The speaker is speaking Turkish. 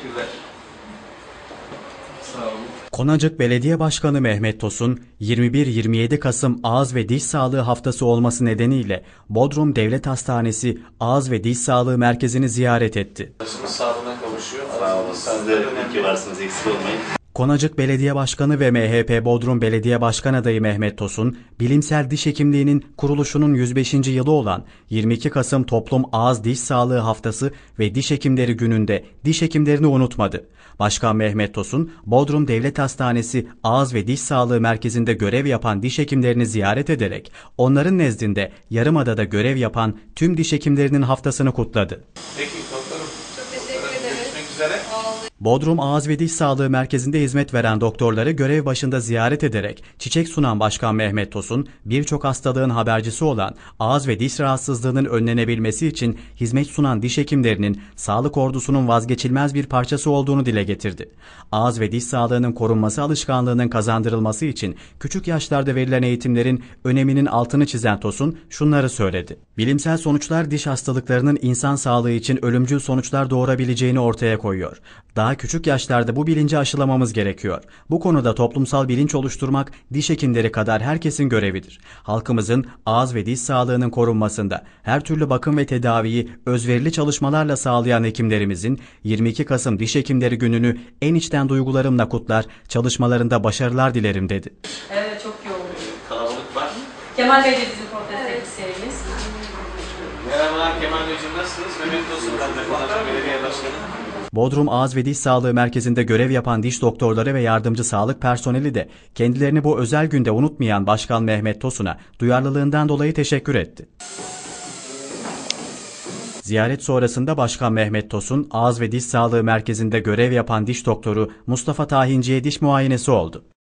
Teşekkürler. Sağ olun. Konacık Belediye Başkanı Mehmet Tosun, 21-27 Kasım Ağız ve Diş Sağlığı Haftası olması nedeniyle Bodrum Devlet Hastanesi Ağız ve Diş Sağlığı Merkezi'ni ziyaret etti. Başımız sağlığına kavuşuyor. Sağ olun. Siz de iyi ki varsınız, eksik olmayın. Konacık Belediye Başkanı ve MHP Bodrum Belediye Başkan adayı Mehmet Tosun, bilimsel diş hekimliğinin kuruluşunun 105. yılı olan 22 Kasım Toplum Ağız Diş Sağlığı Haftası ve Diş Hekimleri Günü'nde diş hekimlerini unutmadı. Başkan Mehmet Tosun, Bodrum Devlet Hastanesi Ağız ve Diş Sağlığı Merkezi'nde görev yapan diş hekimlerini ziyaret ederek onların nezdinde Yarımada'da görev yapan tüm diş hekimlerinin haftasını kutladı. Peki doktorum. Çok teşekkür ederim. Görüşmek üzere. Bodrum Ağız ve Diş Sağlığı Merkezi'nde hizmet veren doktorları görev başında ziyaret ederek çiçek sunan Başkan Mehmet Tosun, birçok hastalığın habercisi olan ağız ve diş rahatsızlığının önlenebilmesi için hizmet sunan diş hekimlerinin sağlık ordusunun vazgeçilmez bir parçası olduğunu dile getirdi. Ağız ve diş sağlığının korunması alışkanlığının kazandırılması için küçük yaşlarda verilen eğitimlerin öneminin altını çizen Tosun şunları söyledi. Bilimsel sonuçlar diş hastalıklarının insan sağlığı için ölümcül sonuçlar doğurabileceğini ortaya koyuyor. Daha küçük yaşlarda bu bilinci aşılamamız gerekiyor. Bu konuda toplumsal bilinç oluşturmak diş hekimleri kadar herkesin görevidir. Halkımızın ağız ve diş sağlığının korunmasında her türlü bakım ve tedaviyi özverili çalışmalarla sağlayan hekimlerimizin 22 Kasım Diş Hekimleri Günü'nü en içten duygularımla kutlar, çalışmalarında başarılar dilerim dedi. Evet, çok yoğun. Kalabalık var. Kemal Bey de bizim protez teknisyenimiz. Merhabalar Kemal Beyciğim, nasılsınız? Mehmet Tosun, ben de Konacık Belediye Başkanı. Bodrum Ağız ve Diş Sağlığı Merkezi'nde görev yapan diş doktorları ve yardımcı sağlık personeli de kendilerini bu özel günde unutmayan Başkan Mehmet Tosun'a duyarlılığından dolayı teşekkür etti. Ziyaret sonrasında Başkan Mehmet Tosun, Ağız ve Diş Sağlığı Merkezi'nde görev yapan diş doktoru Mustafa Tahinci'ye diş muayenesi oldu.